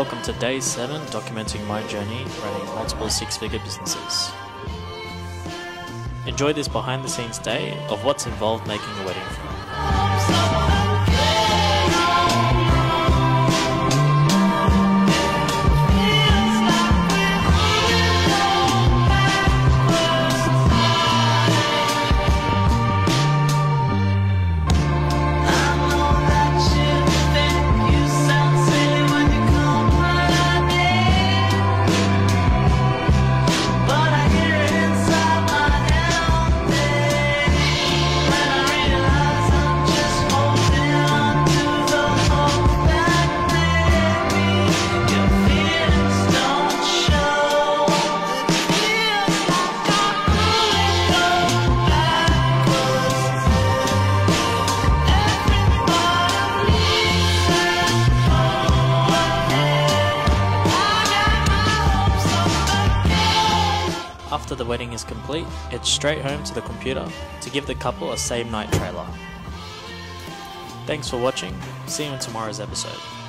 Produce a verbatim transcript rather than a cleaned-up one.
Welcome to day seven, documenting my journey running multiple six-figure businesses. Enjoy this behind-the-scenes day of what's involved making a wedding film. After the wedding is complete, it's straight home to the computer to give the couple a same night trailer. Thanks for watching, see you in tomorrow's episode.